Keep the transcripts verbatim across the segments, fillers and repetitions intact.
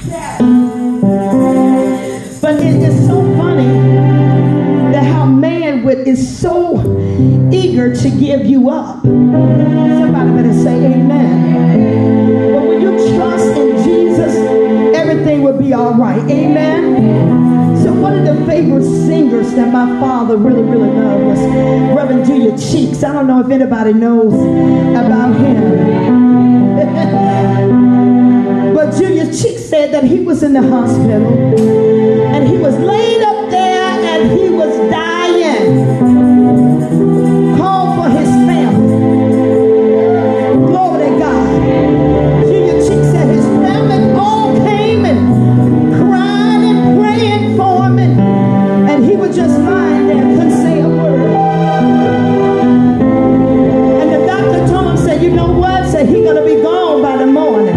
But it is so funny that how man would, is so eager to give you up. Somebody better say amen. But when you trust in Jesus, everything will be all right. Amen. So one of the favorite singers that my father really, really loved was Reverend Julia Cheeks. I don't know if anybody knows about him. But Julia Cheeks said that he was in the hospital and he was laid up there and he was dying. Called for his family. Glory to God. Julia Cheeks said his family all came and crying and praying for him, and, and he was just lying there, couldn't say a word. And the doctor told him, said, you know what? Said he's gonna be gone by the morning.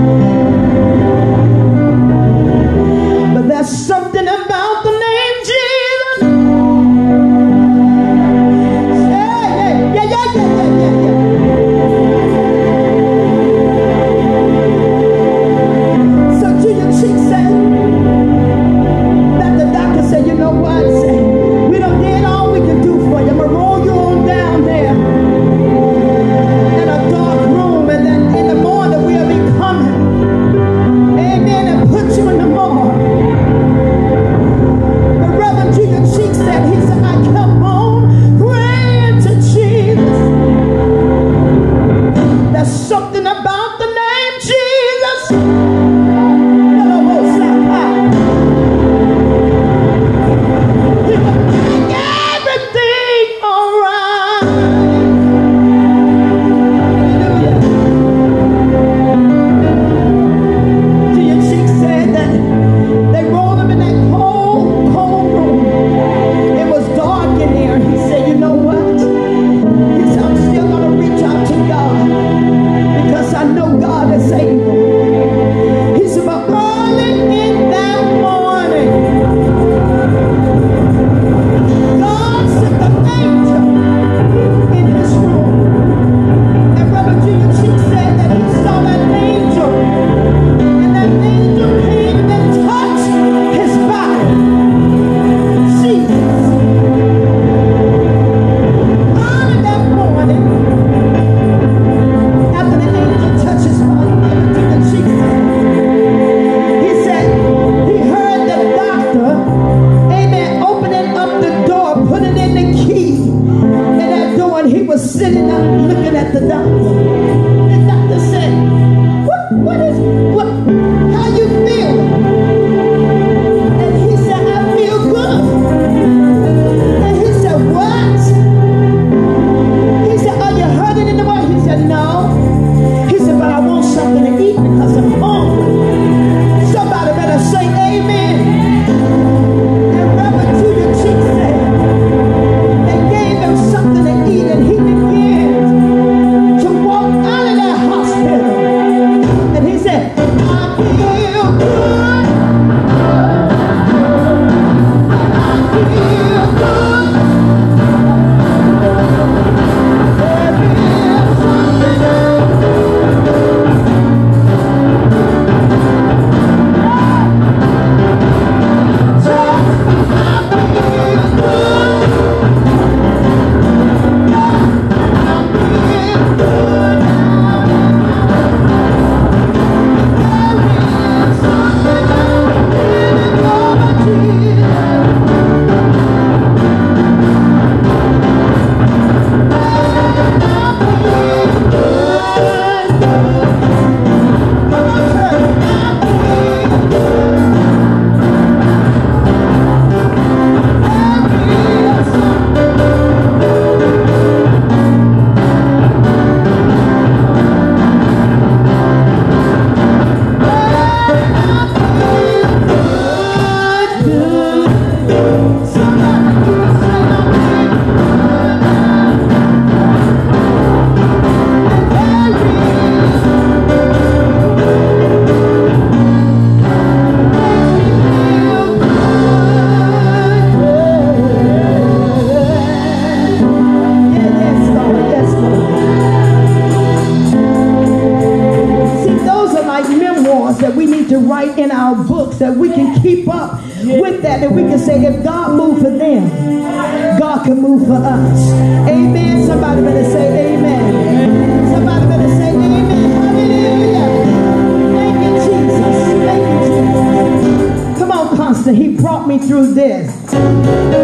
But there's something about the name Jesus. Yeah, yeah, yeah, yeah, yeah, yeah, yeah. So Julia Cheeks said that the doctor said, you know what? Said, we done did all we can do for you. I'm gonna roll you on down there in a dark room, and then in the morning we'll be coming. Amen. And put you in the morgue. But Reverend Julia Cheeks said, he said, I kept on praying to Jesus. There's something about the name Jesus. He will make everything all right. Julia Cheeks said that they rolled him in that cold, cold room. It was dark in there. He said, you know what? He said, I'm still going to reach out to God because I know God is able. He said, but early in that morning, God sent an angel in his room. And Reverend Julia Cheeks said that he saw that angel, and that angel came and touched his body. Jesus. Early that morning, after the angel touched his body, Reverend Julia Cheeks said, he said he heard the doctor, amen, opening up the door, putting in the key in that door, and he was sitting up looking at the doctor. The doctor said, what, what is, what, how you feeling? And he said, I feel good. And he said, what? He said, are you hurting in the way? He said, no. He said, but I want something to eat because I'm hungry. Somebody better say amen. And Reverend Julia Cheeks said, they gave him something to eat, and he began to walk out of that hospital. And he said, I feel good. I feel good. There is something to to write in our books that we can keep up with that, that we can say, if God moved for them, God can move for us. Amen. Somebody better say amen. Somebody better say amen. Hallelujah. Thank you, Jesus. Thank you, Jesus. Come on, Constant. He brought me through this.